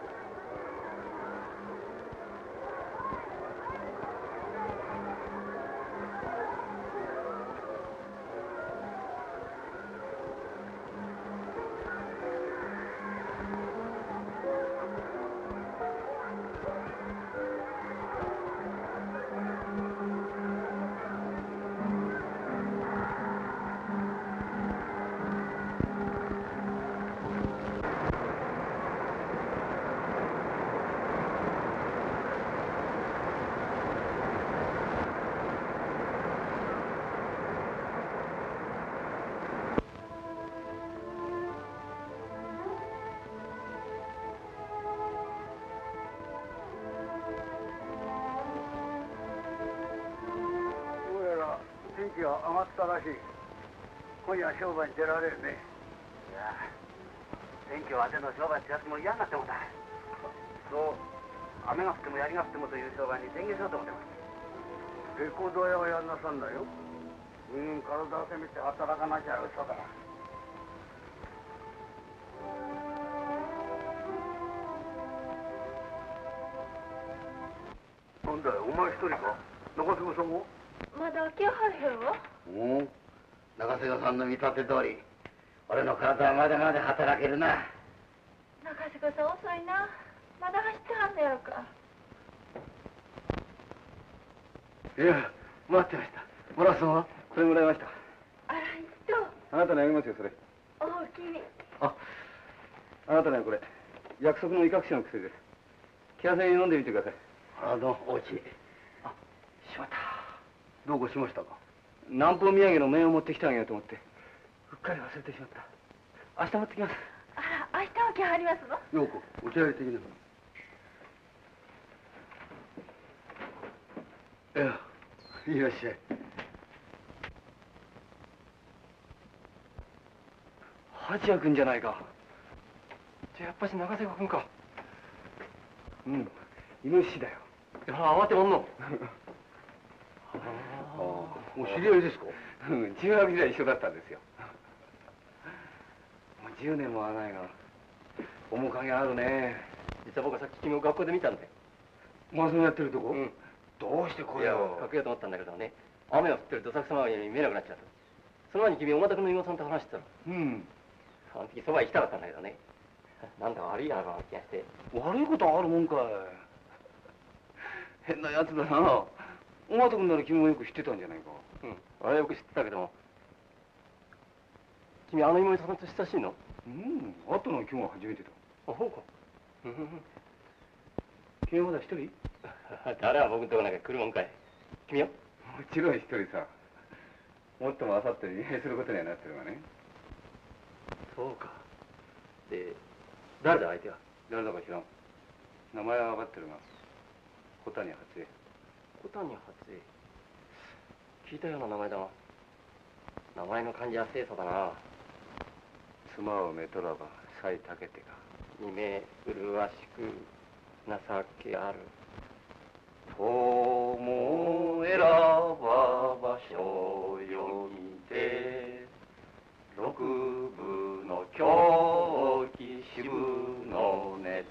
天気が上がったらしい。今夜商売に出られるね。 いや、天気を当ての商売ってやつも嫌になってもた。そう、雨が降っても槍が降ってもという商売に宣言しようと思ってます。 レコード屋はやんなさんだよ。体を責めて働かなきゃ嘘だ。なんだよ、お前一人か。中瀬さんもまだ来はれへんわ。 中瀬さんの見立て通り、俺の体はまだまだ働けるな。 中瀬さん遅いな。まだ走ってはんのやろか。 いや、待ってました。モラソンはこれもらいました。 あら、一等。 あなたにあげますよ、それ。 大きい。 あなたにはこれ、約束の威嚇者の薬です。気休めに飲んでみてください。 おうち。しまった。 どうかしましたか？南方土産の麺を持ってきてあげようと思って、うっかり忘れてしまった。明日持ってきます。 あら、明日は来はりますの？ 陽子、お茶入れてきな。いらっしゃい。八谷君じゃないか。じゃあやっぱし中瀬君か。イノシシだよ。慌てもんの。 お知り合いですか？ 中学時代一緒だったんですよ。もう10年も会わないが、面影あるね。実は僕はさっき君を学校で見たんだよ。マラソンやってるとこ？どうしてこれを？かけようと思ったんだけどね、雨が降ってるどさくさまに見えなくなっちゃった。その前に君、尾形君の妹さんと話してたの。その時そば行きたかったんだけどね。なんだか悪いやろな気がして。悪いことあるもんかい。変なやつだな。尾形君なら君もよく知ってたんじゃないか。あれはよく知ってたけども。君、あの妹さんと親しいの？会ったのは今日が初めてだ。そうか。君はまだ一人？誰は僕のとこなんか来るもんかい。君は？もちろん一人さ。もっともあさって離縁することにはなってるがね。そうか。で、誰だ相手は？誰だか知らん。名前は分かってるが、小谷初江。小谷初江。聞いたような名前だが、名前の感じは清楚だな。妻をめとらばさえたけてが、二名麗しく情けある。友選ば場所よにて、六部の狂気支部の熱。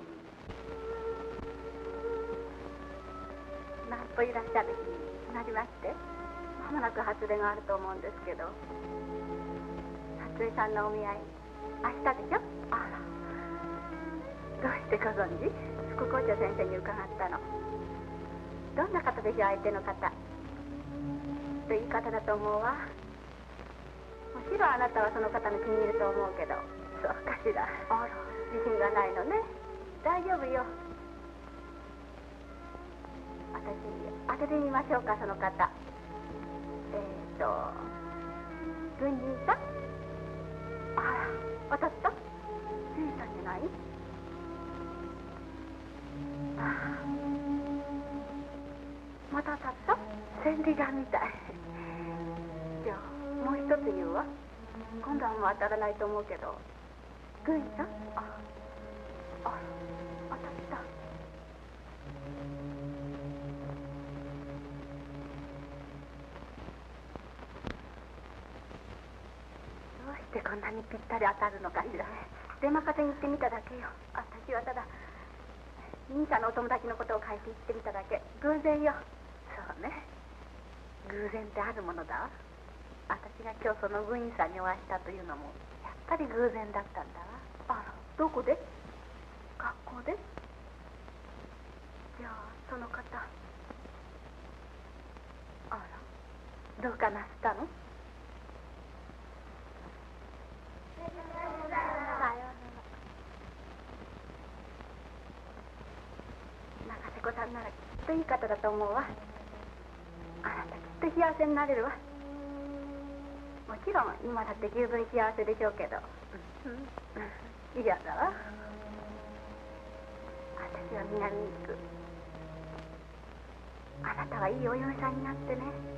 なんといらっしゃる日になりまして、まもなく初出があると思うんですけど、初江さんのお見合い明日でしょ？あら、 ってご存知？副校長先生に伺ったの。どんな方でしょう、相手の方。という方だと思うわ。もちろんあなたはその方の気に入ると思うけど。そうかしら。あら、自信がないのね。大丈夫よ。私当ててみましょうか、その方。軍人さん。あら、当たった？軍人さんじゃない？ああ、また当たった？千里眼みたい。じゃあもう一つ言うわ。今度はもう当たらないと思うけど。軍医さん？あら、当たった。どうしてこんなにぴったり当たるのかしら。出任せに行ってみただけよ。私はただ兄さんのお友達のことを書いて言ってみただけ。偶然よ。そうね、偶然ってあるものだわ。私が今日その軍医さんにお会いしたというのもやっぱり偶然だったんだわ。あら、どこで？学校で？じゃあその方、あら、どうかなすったの？中瀬子さんならきっといい方だと思うわ。あなたきっと幸せになれるわ。もちろん今だって十分幸せでしょうけど。嫌だわ。私は南に行く。あなたはいいお嫁さんになってね。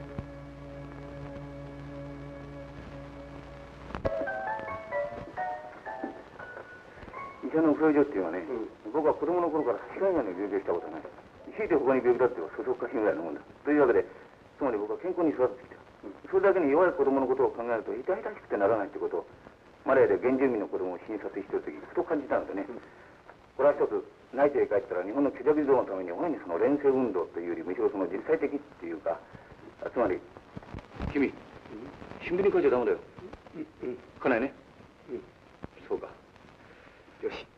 医者の不養所っていうのはね、僕は子供の頃から歯科以外の病気をしたことはない。強いて他に病気だってはそそっかしいぐらいのもんだ。というわけで、つまり僕は健康に育ってきた。それだけに弱い子供のことを考えると痛々しくてならないってことを、マラヤで原住民の子供を診察しているときふと感じたのでね、これは一つ内地へ帰ったら日本の居着児童のために主にその連成運動というよりむしろその実際的っていうか、つまり君新聞に書いちゃダメだよ。書かないね。そうか、よし。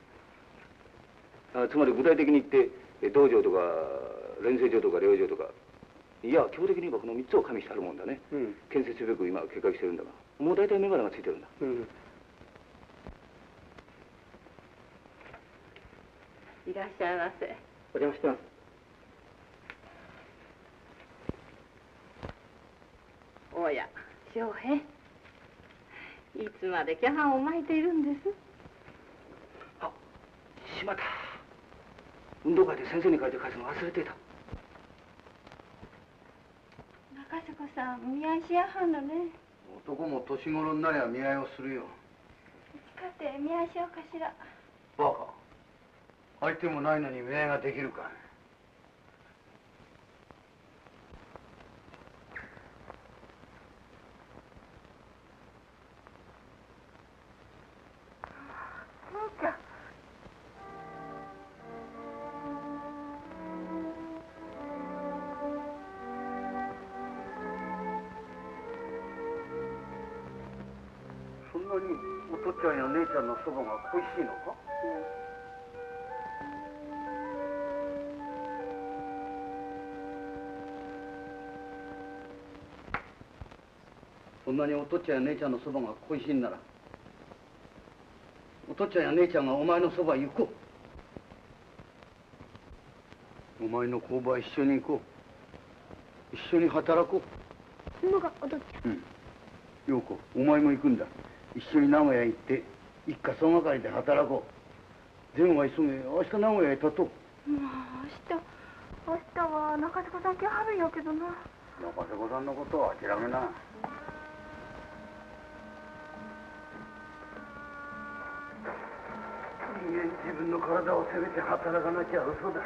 つまり具体的に言って道場とか連成場とか療養所とか、いや基本的に言えばこの3つを加味してあるもんだね。建設すべく今計画してるんだが、もう大体目鼻がついてるんだ。 いらっしゃいませ。 お邪魔してます。 おや、翔平、いつまでキャハンを巻いているんです？ あ、しまった。運動会で先生に書いて返すの忘れていた。 中瀬子さん、見合いしやはんのね。 男も年頃になりゃ見合いをするよ。 いつかて見合いしようかしら。 バカ。相手もないのに見合いができるか。そんなにお父ちゃんや姉ちゃんのそばが恋しいのか？そんなにお父ちゃんや姉ちゃんのそばが恋しいんなら、お父ちゃんや姉ちゃんがお前のそばへ行こう。お前の工場一緒に行こう。一緒に働こう。 のがお父ちゃん。 陽子、お前も行くんだ。一緒に名古屋へ行って一家総がかりで働こう。善は急げ、明日名古屋へ立とう。 まあ明日は中瀬子さん来はるんやけどな。 中瀬子さんのことは諦めな。人間自分の体を責めて働かなきゃ嘘だ。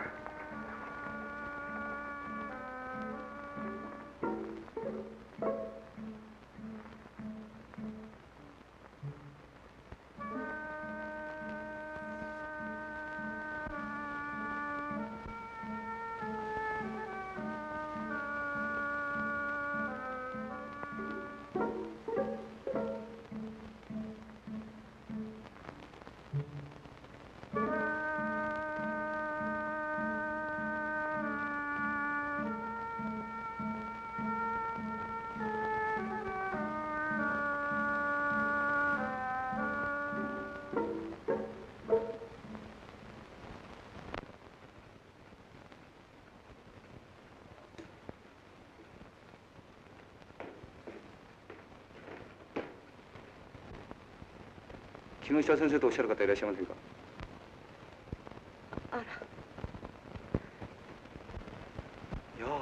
木下先生とおっしゃる方いらっしゃいませんか？ あら。 いや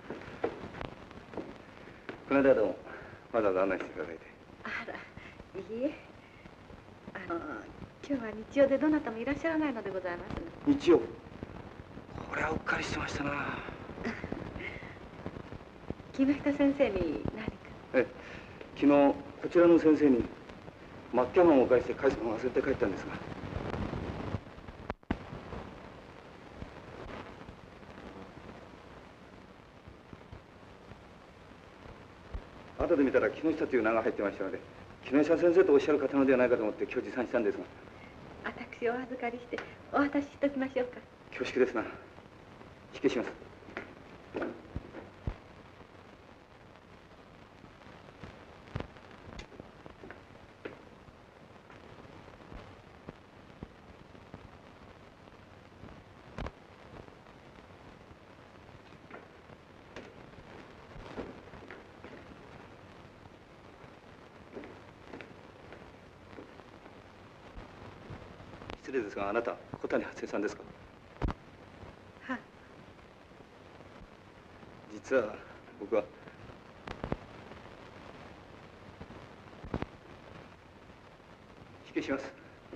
この間はどうもわざわざ案内していただいて。 あら、いいえ。今日は日曜でどなたもいらっしゃらないのでございます。 日曜。これはうっかりしてましたな。 木下先生に何か？ ええ、昨日こちらの先生に抹茶碗を返して返すのを忘れて帰ったんですが。後で見たら木下という名が入ってましたので、木下先生とおっしゃる方のではないかと思って今日持参したんですが。 私お預かりしてお渡ししときましょうか。 恐縮ですな。火消します。失礼ですが、あなた小谷初江さんですか？ はい。 実は僕は火消します。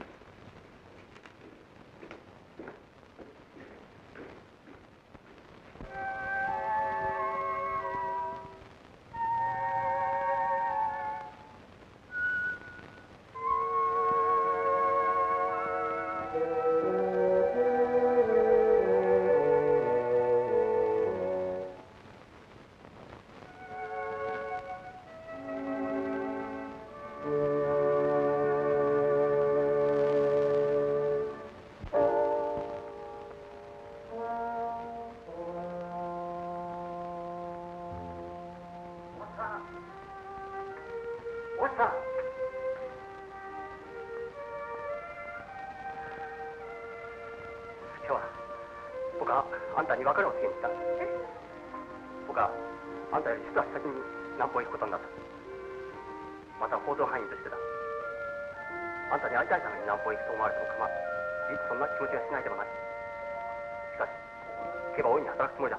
今日は僕はあんたに別れを告げに来た。僕はあんたより一足先に南方へ行くことになった。また報道範囲としてだ。あんたに会いたいために南方へ行くと思われても構わず、いつそんな気持ちがしないでもない。しかし行けば大いに働くつもりだ。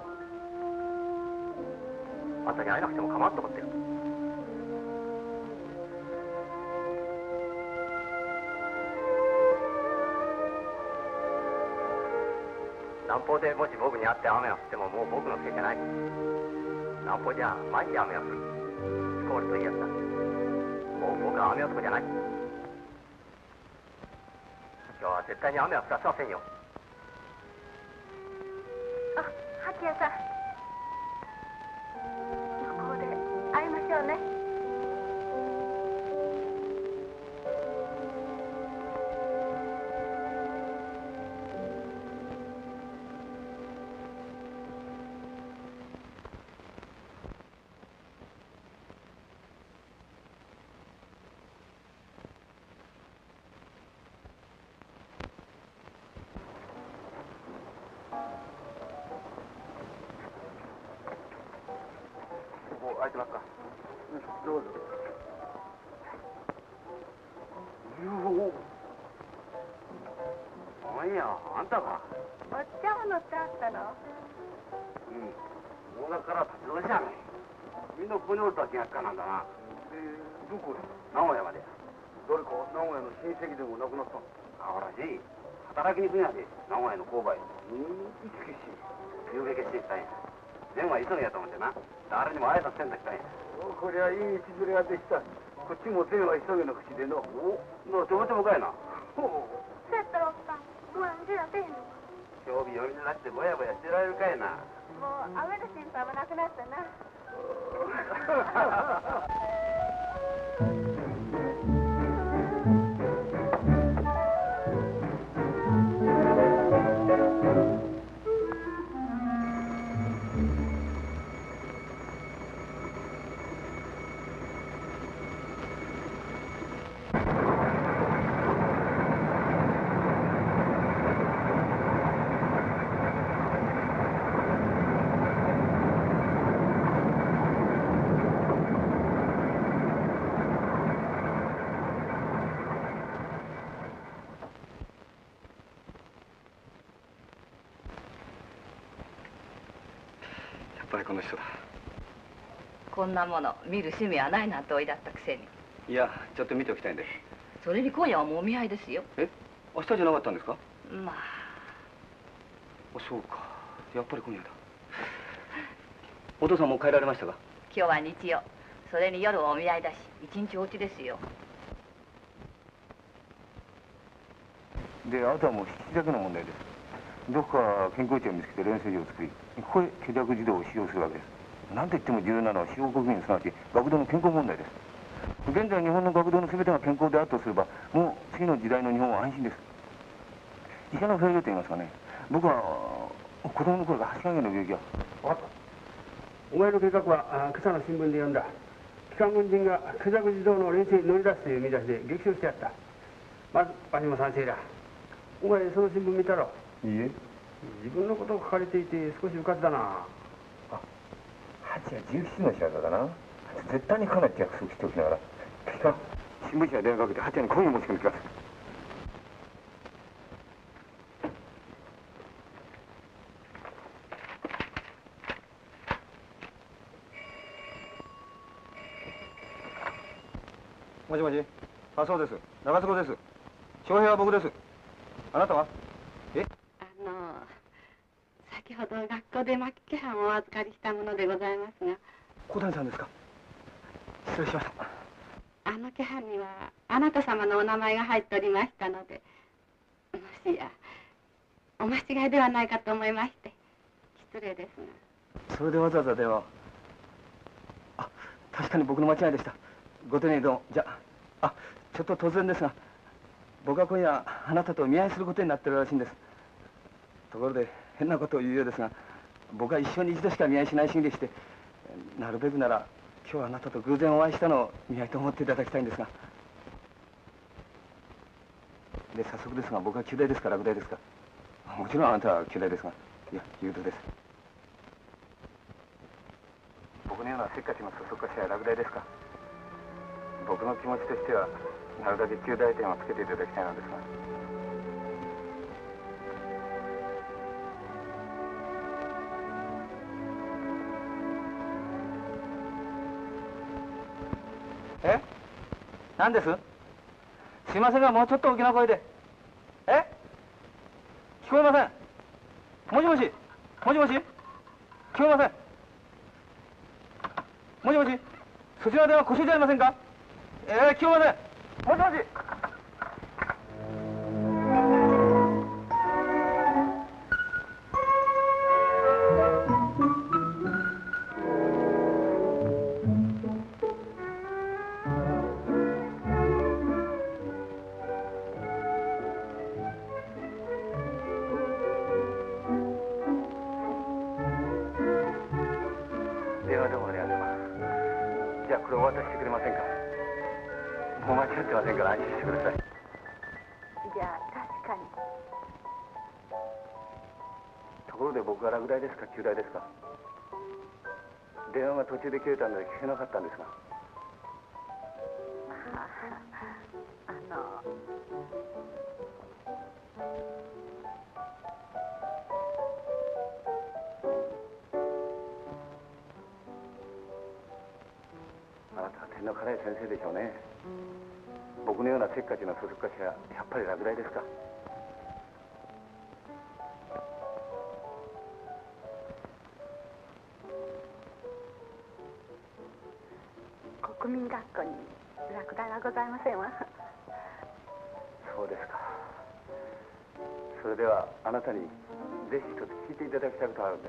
あんたに会えなくても構わんと思ってる。南方でもし僕に会って雨が降ってももう僕のせいじゃない。南方じゃ毎日雨が降る。スコールといいやつだ。もう僕は雨男じゃない。今日は絶対に雨は降らせませんよ。 あ、八谷さん。向こうで会いましょうね。 空いてますか？どうぞ。おいや、あんたか。 お茶を乗ってあったの？ 大阪から立ち寄りじゃない。みんなここにおるとは気がつかなんだな。どこへ？名古屋まで。誰か名古屋の親戚でも亡くなったの？あほらじい、働きに行くんやで、名古屋の購買。いつ決心？ゆうべ決心したんや。前は急ぎやと思ってな。誰にも挨拶せんとしたんや。こりゃいい道連れができた。こっちも前は急ぎの口での。おのちょぼちょぼかいな。 そうやったらおっさん、もうじゃせんの。 興味寄りになってぼやぼやしてられるかいな。 もう雨の心配もなくなったな。 ぱりこの人だ。 こんなもの見る趣味はないなんておいだったくせに。 いや、ちょっと見ておきたいんで。 それに今夜はもみ合いですよ。 え、明日じゃなかったんですか？ まあ。 そうか、やっぱり今夜だ。お父さんもう帰られましたか？ 今日は日曜。それに夜はお見合いだし、一日お家ですよ。 で、あとはもう引きだけの問題です。どこか健康地を見つけて練習場を作り、ここへ許諾児童を使用するわけです。なんといっても重要なのは使用国民すなわち学童の健康問題です。現在日本の学童の全てが健康であるとすれば、もう次の時代の日本は安心です。医者のフェイルと言いますかね、僕は子供の頃から8ヶ月の病気は。 分かった。お前の計画は今朝の新聞で読んだ。機関軍人が許諾児童の練習に乗り出すという見出しで激賞してやった。まずわしも賛成だ。お前その新聞見たろ？ いいえ。 自分のことを書かれていて少しうかつだな。 あ、8月17の仕業だな。絶対にかなって約束しておきながら。新聞社に電話かけて8月に今夜持ち込みきます。もしもし。あ、そうです。長津です。翔平は僕です。あなたは？え？ 先ほど学校で末期班をお預かりしたものでございますが。 小谷さんですか？失礼しました。 あの気班にはあなた様のお名前が入っておりましたので、もしやお間違いではないかと思いまして失礼ですが。 それでわざわざ電話。あ、確かに僕の間違いでした。ご丁寧にどうも。じゃあ、ちょっと突然ですが、僕は今夜あなたと見合いすることになってるらしいんです。ところで変なことを言うようですが、僕は一生に一度しか見合いしない主義でして、なるべくなら今日あなたと偶然お会いしたのを見合いと思っていただきたいんですが。で、早速ですが、僕は旧大ですか落第ですか？もちろんあなたは旧大ですが、いや優等です。僕のようなせっかちのそそっかしは落第ですか？僕の気持ちとしてはなるだけ旧大点をつけていただきたいのですが。え？何です？すいませんが、もうちょっと大きな声で。え？聞こえません。もしもし？もしもし？聞こえません。もしもし？そちらでは故障じゃありませんか？聞こえません。もしもし？電話でもありがとう。じゃあこれお渡ししてくれませんか？もう間違ってませんから安心してください。 じゃあ確かに。 ところで僕が落第ですか旧大ですか？電話が途中で切れたので聞けなかったんですが。あなたは天の辛い先生でしょうね。僕のようなせっかちなそそっかしはやっぱり落第ですか？ 国民学校に落第はございませんわ。 そうですか。それではあなたにぜひ一つ聞いていただきたいことがあるんです。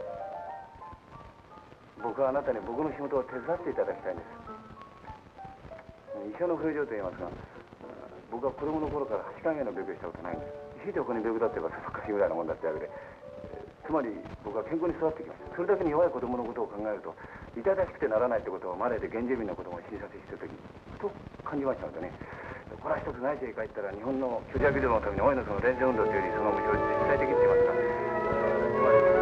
僕はあなたに僕の仕事を手伝っていただきたいんです。医者の不条と言いますが、僕は子供の頃から8ヶ月の病気をしたことないんです。ひいてここに病気だって言えばそそっかしいぐらいのもんだってわけで、つまり僕は健康に育ってきました。それだけに弱い子供のことを考えると痛々しくてならないってことをマネで原住民の子供を診察してる時にふと感じましたのでね、これは一つ内地へ帰ったら日本の虚弱児童のために大いのその連戦運動というよりそのむしろ実際的って言いますか、つまり